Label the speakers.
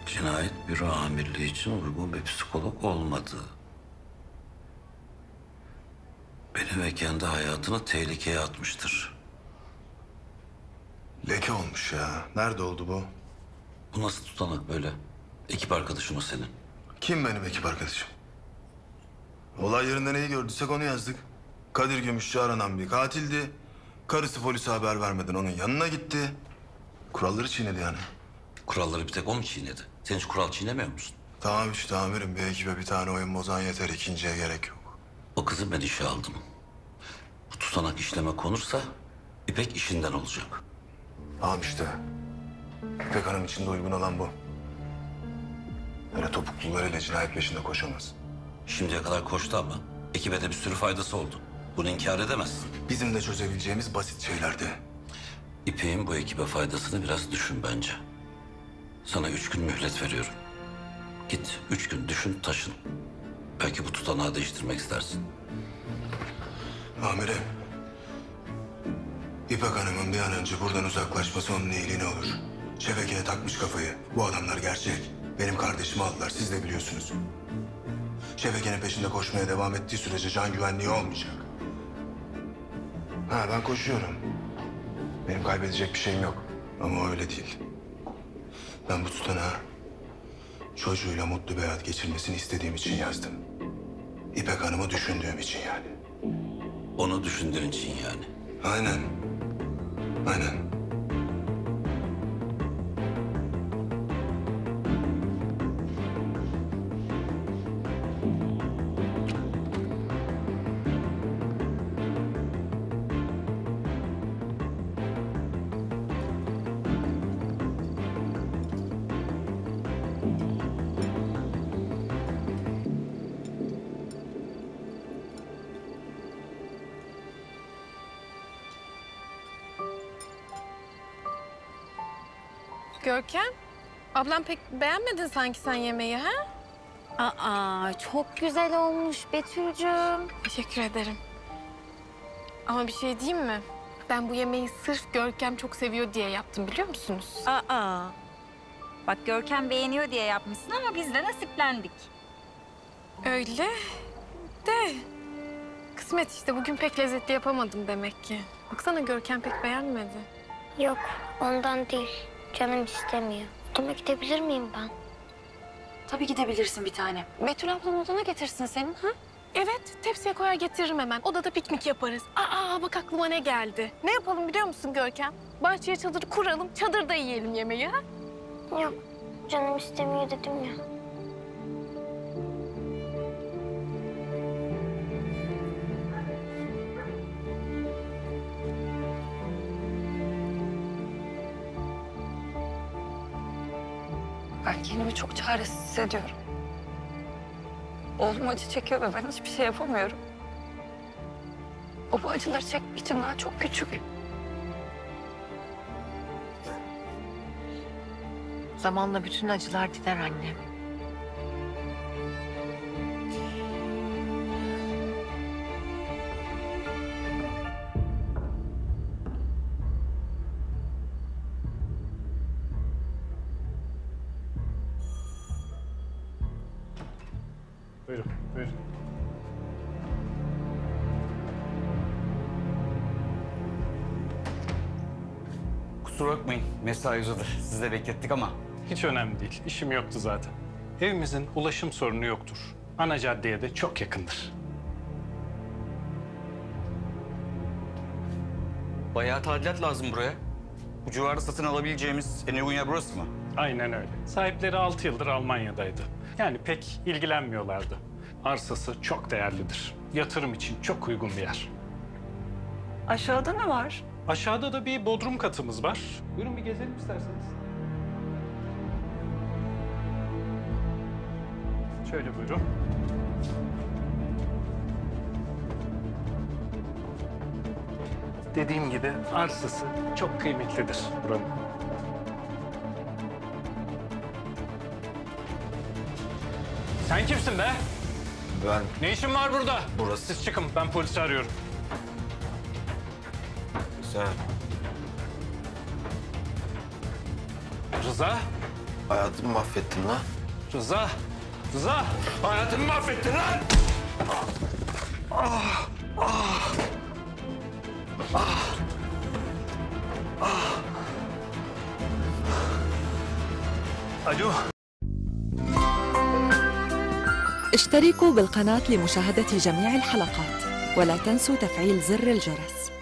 Speaker 1: Cinayet büro amirliği için uygun bir psikolog olmadı. Beni ve kendi hayatını tehlikeye atmıştır.
Speaker 2: Leke olmuş ya. Nerede oldu bu?
Speaker 1: Bu nasıl tutanak böyle? Ekip arkadaşın o senin.
Speaker 2: Kim benim ekip arkadaşım? Olay yerinde neyi gördüysek onu yazdık. Kadir Gümüşçü aranan bir katildi. Karısı polise haber vermeden onun yanına gitti. Kuralları çiğnedi yani.
Speaker 1: Kuralları bir tek o mu çiğnedi? Sen hiç kural çiğnemiyor musun?
Speaker 2: Tamam işte amirim, bir ekibe bir tane oyun bozan yeter. İkinciye gerek yok.
Speaker 1: O kızı ben işe aldım. Bu tutanak işleme konursa İpek işinden olacak.
Speaker 2: Tamam işte. İpek Hanım için de uygun olan bu. Öyle topuklularıyla cinayet peşinde koşamaz.
Speaker 1: Şimdiye kadar koştu ama ekibe de bir sürü faydası oldu. Bunu inkar edemezsin.
Speaker 2: Bizim de çözebileceğimiz basit şeylerdi.
Speaker 1: İpek'in bu ekibe faydasını biraz düşün bence. Sana 3 gün mühlet veriyorum. Git 3 gün düşün, taşın. Belki bu tutanağı değiştirmek istersin.
Speaker 2: Amirim. İpek Hanım'ın bir an önce buradan uzaklaşması onun iyiliğine olur. Şebekeye takmış kafayı. Bu adamlar gerçek. Benim kardeşimi aldılar, siz de biliyorsunuz. Şebekenin peşinde koşmaya devam ettiği sürece can güvenliği olmayacak. Ha, ben koşuyorum. Benim kaybedecek bir şeyim yok. Ama öyle değil. Ben bu tutanağı çocuğuyla mutlu bir hayat geçirmesini istediğim için yazdım. İpek Hanım'ı düşündüğüm için yani.
Speaker 1: Onu düşündüğün için yani.
Speaker 2: Aynen. Aynen.
Speaker 3: Görkem, ablam pek beğenmedin sanki sen yemeği ha?
Speaker 4: Aa, çok güzel olmuş Betül'cüğüm.
Speaker 3: Teşekkür ederim. Ama bir şey diyeyim mi? Ben bu yemeği sırf Görkem çok seviyor diye yaptım biliyor musunuz?
Speaker 4: Aa, bak Görkem beğeniyor diye yapmışsın ama biz de nasiplendik.
Speaker 3: Öyle de kısmet işte bugün pek lezzetli yapamadım demek ki. Baksana Görkem pek beğenmedi.
Speaker 5: Yok, ondan değil. Canım istemiyor. Odama gidebilir miyim ben?
Speaker 4: Tabii gidebilirsin bir tane.
Speaker 3: Betül ablam odana getirsin senin ha? Evet, tepsiye koyar getiririm hemen. Odada piknik yaparız. Aa bak aklıma ne geldi. Ne yapalım biliyor musun Görkem? Bahçeye çadır kuralım, çadırda yiyelim yemeği ha?
Speaker 5: Yok, canım istemiyor dedim ya.
Speaker 4: Ben kendimi çok çaresiz hissediyorum. Oğlum acı çekiyor ve ben hiçbir şey yapamıyorum. O bu acıları çekmek için daha çok küçük.
Speaker 6: Zamanla bütün acılar gider annem.
Speaker 7: Buyurun, buyurun.
Speaker 8: Kusura bakmayın, mesai uzadı. Sizi de beklettik ama.
Speaker 7: Hiç önemli değil. İşim yoktu zaten. Evimizin ulaşım sorunu yoktur. Ana caddeye de çok yakındır.
Speaker 8: Bayağı tadilat lazım buraya. Bu civarda satın alabileceğimiz en uygun yer burası mı?
Speaker 7: Aynen öyle. Sahipleri 6 yıldır Almanya'daydı. Yani pek ilgilenmiyorlardı. Arsası çok değerlidir. Yatırım için çok uygun bir yer.
Speaker 4: Aşağıda ne var?
Speaker 7: Aşağıda da bir bodrum katımız var. Buyurun bir gezelim isterseniz. Şöyle buyurun. Dediğim gibi arsası çok kıymetlidir buranın. Sen kimsin be?
Speaker 8: Ben...
Speaker 7: Ne işin var burada?
Speaker 8: Burası.
Speaker 7: Siz çıkın, ben polisi arıyorum.
Speaker 8: Güzel.
Speaker 7: Rıza,
Speaker 2: Hayatımı mahvettin lan.
Speaker 7: Rıza! Rıza!
Speaker 2: Hayatımı mahvettin lan!
Speaker 7: Alo!
Speaker 9: اشتركوا بالقناة لمشاهدة جميع الحلقات ولا تنسوا تفعيل زر الجرس.